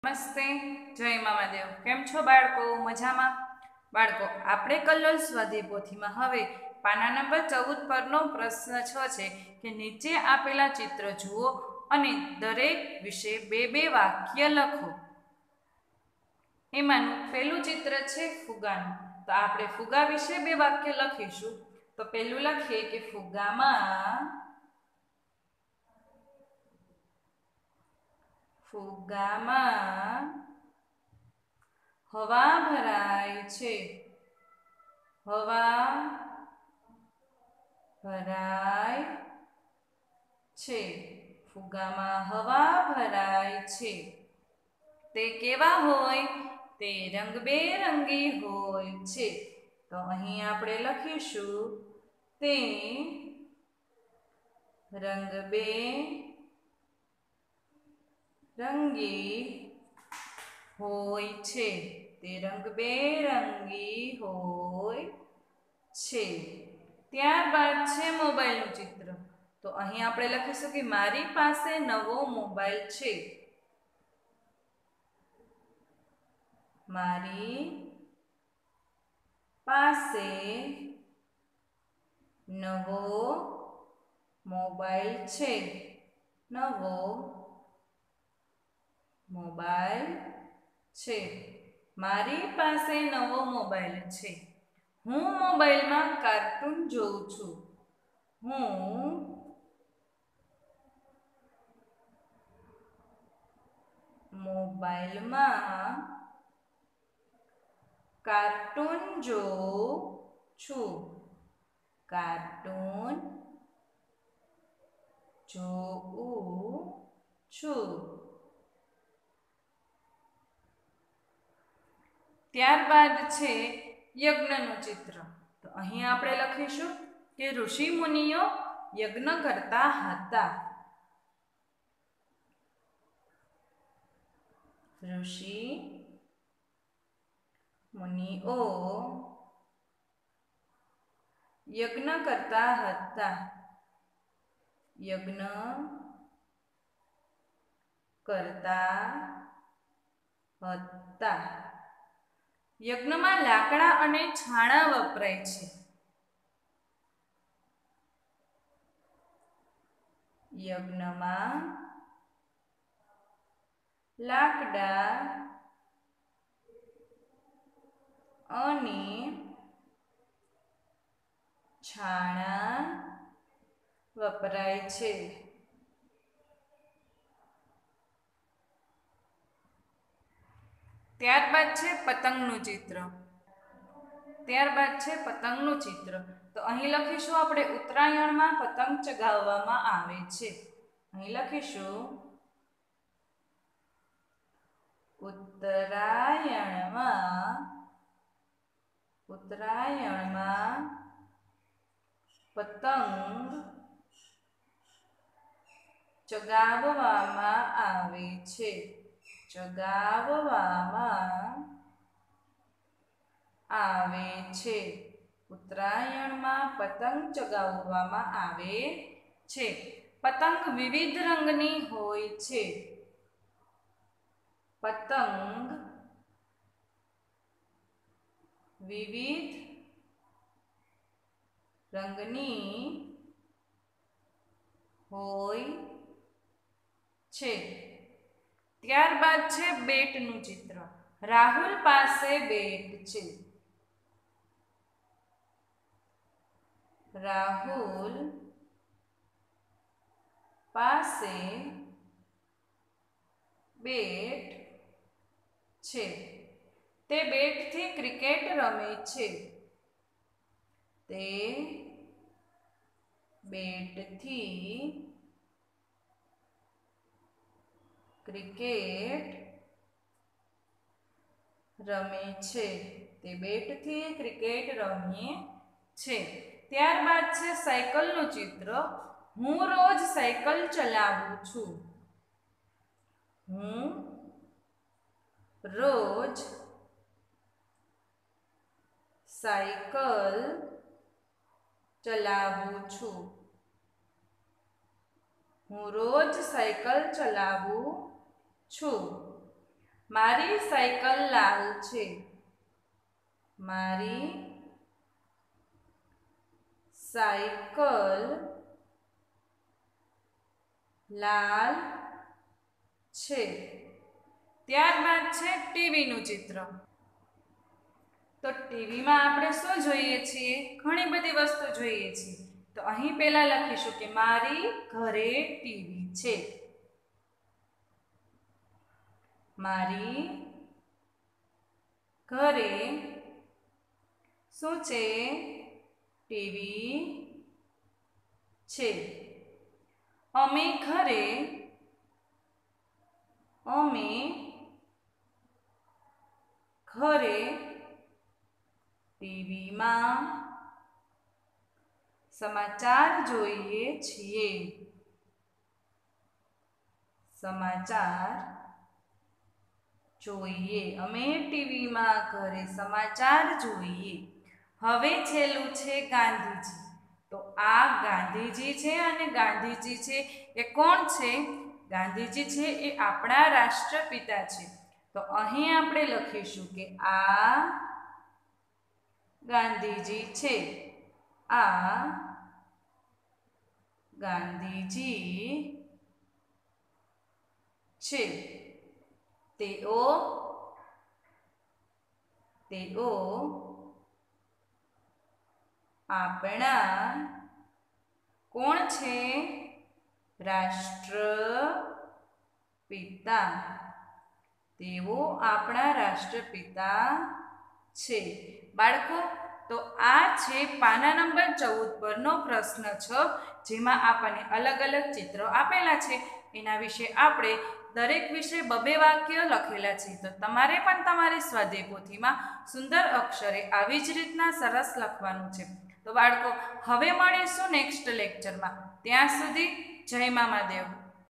નમસ્તે, જય મામાદેવ. કેમ છો બાળકો? મજામાં? બાળકો, આપણે કલ્લોલ સ્વાધ્યાય પોથીમાં હવે પાના નંબર 14 પરનો પ્રશ્ન 6 છે કે નીચે આપેલા ચિત્ર જુઓ અને દરેક વિશે બે બે વાક્ય લખો. એમાંનું પહેલું ચિત્ર છે ફુગાનું. તો આપણે ફુગા વિશે બે વાક્ય લખીશું. તો પહેલું લખીએ કે ફુગામાં હવા ભરાય છે. હવા ભરાય છે. ફુગામાં હવા ભરાય છે. તે કેવા હોય? તે રંગબેરંગી હોય છે. તો અહીં આપણે લખીશું તે રંગબેરંગી હોય છે. તે રંગબેરંગી હોય છે. ત્યારબાદ છે મોબાઈલનું ચિત્ર. તો અહીં આપણે લખીશું કે મારી પાસે નવો મોબાઈલ છે. મારી પાસે નવો મોબાઈલ છે. નવો મોબાઈલ છે. મારી પાસે નવો મોબાઈલ છે. હું મોબાઈલમાં કાર્ટૂન જોઉં છું. હું મોબાઈલમાં કાર્ટૂન જોઉં છું. કાર્ટૂન જોઉં છું. ત્યારબાદ છે યજ્ઞનું ચિત્ર. તો અહીં આપણે લખીશું કે ઋષિ મુનિઓ યજ્ઞ કરતા હતા. ઋષિ મુનિઓ યજ્ઞ કરતા હતા. યજ્ઞ કરતા હતા. યજ્ઞમાં લાકડા અને છાણા વપરાય છે. યજ્ઞમાં લાકડા અને છાણા વપરાય છે. ત્યારબાદ છે પતંગનું ચિત્ર. તો અહીં લખીશું આપણે ઉત્તરાયણમાં પતંગ ચગાવવામાં આવે છે. અહીં લખીશું ઉત્તરાયણમાં પતંગ ચગાવવામાં આવે છે. ઉત્તરાયણમાં પતંગ ચગાવવામાં આવે છે. પતંગ વિવિધ રંગની હોય છે. પતંગ વિવિધ રંગની હોય છે. ત્યારબાદ છે બેટનું ચિત્ર. રાહુલ પાસે બેટ છે. રાહુલ પાસે બેટ છે. તે બેટથી ક્રિકેટ રમે છે. તે બેટથી ક્રિકેટ રમે છે. ત્યારબાદ છે સાયકલનું ચિત્ર. હું રોજ સાયકલ ચલાવું છું. હું રોજ સાયકલ ચલાવું છું. હું રોજ સાયકલ ચલાવું છું. મારી સાયકલ લાલ છે. મારી સાયકલ લાલ છે. ત્યારબાદ છે ટીવીનું ચિત્ર. તો ટીવીમાં આપણે શું જોઈએ છીએ? ઘણી બધી વસ્તુ જોઈએ છીએ. તો અહીં પહેલા લખીશું કે મારી ઘરે ટીવી છે. મારી ઘરે શું છે? ટીવી છે. અમે ઘરે ટીવીમાં સમાચાર જોઈએ છીએ. સમાચાર જોઈએ. અમે ટીવીમાં ઘરે સમાચાર જોઈએ. હવે છેલ્લું છે ગાંધીજી. તો આ ગાંધીજી છે અને ગાંધીજી છે એ કોણ છે? ગાંધીજી છે એ આપણા રાષ્ટ્રપિતા છે. તો અહીં આપણે લખીશું કે આ ગાંધીજી છે. આ ગાંધીજી છે. તેઓ આપણા કોણ છે? રાષ્ટ્રપિતા. તેઓ આપણા રાષ્ટ્રપિતા છે. બાળકો, તો આ છે પાના નંબર 14 પરનો પ્રશ્ન 6, જેમાં આપણને અલગ અલગ ચિત્રો આપેલા છે. એના વિશે આપણે દરેક વિશે 2 વાક્ય લખેલા છે. તો તમારે પણ તમારી સ્વાધ્યાય પોથીમાં સુંદર અક્ષરે આવી જ રીતના સરસ લખવાનું છે. તો બાળકો, હવે મળીશું નેક્સ્ટ લેક્ચરમાં. ત્યાં સુધી જય મામાદેવ.